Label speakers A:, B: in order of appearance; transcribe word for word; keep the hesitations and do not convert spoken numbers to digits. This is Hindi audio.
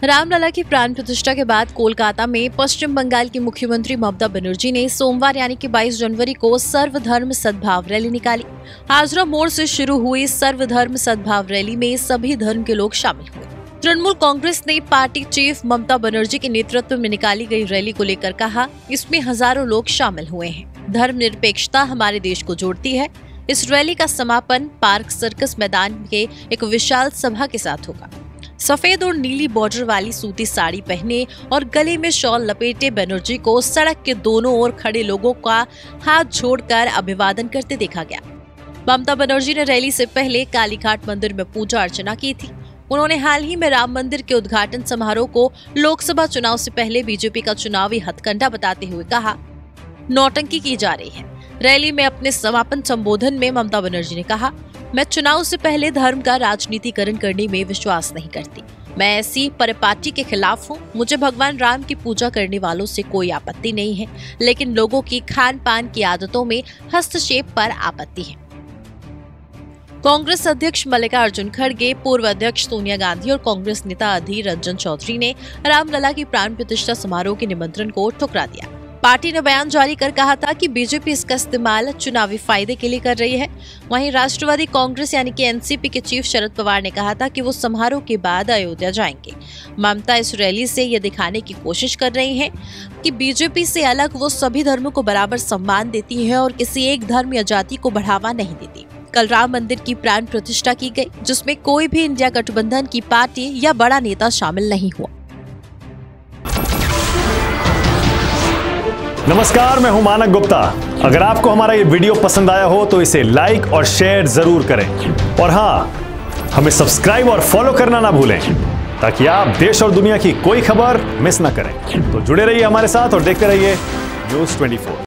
A: रामलला की प्राण प्रतिष्ठा के बाद कोलकाता में पश्चिम बंगाल की मुख्यमंत्री ममता बनर्जी ने सोमवार यानी कि बाईस जनवरी को सर्वधर्म सद्भाव रैली निकाली। हाजरा मोड़ से शुरू हुई सर्वधर्म सद्भाव रैली में सभी धर्म के लोग शामिल हुए। तृणमूल कांग्रेस ने पार्टी चीफ ममता बनर्जी के नेतृत्व में निकाली गई रैली को लेकर कहा, इसमें हजारों लोग शामिल हुए हैं। धर्मनिरपेक्षता हमारे देश को जोड़ती है। इस रैली का समापन पार्क सर्कस मैदान के एक विशाल सभा के साथ होगा। सफेद और नीली बॉर्डर वाली सूती साड़ी पहने और गले में शॉल लपेटे बनर्जी को सड़क के दोनों ओर खड़े लोगों का हाथ जोड़कर अभिवादन करते देखा गया। ममता बनर्जी ने रैली से पहले कालीघाट मंदिर में पूजा अर्चना की थी। उन्होंने हाल ही में राम मंदिर के उद्घाटन समारोह को लोकसभा चुनाव से पहले बीजेपी का चुनावी हथकंडा बताते हुए कहा, नौटंकी की जा रही है। रैली में अपने समापन संबोधन में ममता बनर्जी ने कहा, मैं चुनाव से पहले धर्म का राजनीतिकरण करने में विश्वास नहीं करती। मैं ऐसी परिपाटी के खिलाफ हूँ। मुझे भगवान राम की पूजा करने वालों से कोई आपत्ति नहीं है, लेकिन लोगों की खान पान की आदतों में हस्तक्षेप पर आपत्ति है। कांग्रेस अध्यक्ष मल्लिकार्जुन खड़गे, पूर्व अध्यक्ष सोनिया गांधी और कांग्रेस नेता अधीर रंजन चौधरी ने रामलला की प्राण प्रतिष्ठा समारोह के निमंत्रण को ठुकरा दिया। पार्टी ने बयान जारी कर कहा था कि बीजेपी इसका इस्तेमाल चुनावी फायदे के लिए कर रही है। वहीं राष्ट्रवादी कांग्रेस यानी कि एनसीपी के चीफ शरद पवार ने कहा था कि वो समारोह के बाद अयोध्या जाएंगे। ममता इस रैली से ये दिखाने की कोशिश कर रही हैं कि बीजेपी से अलग वो सभी धर्मों को बराबर सम्मान देती है और किसी एक धर्म या जाति को बढ़ावा नहीं देती। कल राम मंदिर की प्राण प्रतिष्ठा की गई, जिसमें कोई भी इंडिया गठबंधन की पार्टी या बड़ा नेता शामिल नहीं हुआ।
B: नमस्कार, मैं हूं मानक गुप्ता। अगर आपको हमारा ये वीडियो पसंद आया हो तो इसे लाइक और शेयर जरूर करें और हाँ, हमें सब्सक्राइब और फॉलो करना ना भूलें ताकि आप देश और दुनिया की कोई खबर मिस ना करें। तो जुड़े रहिए हमारे साथ और देखते रहिए न्यूज़ चौबीस।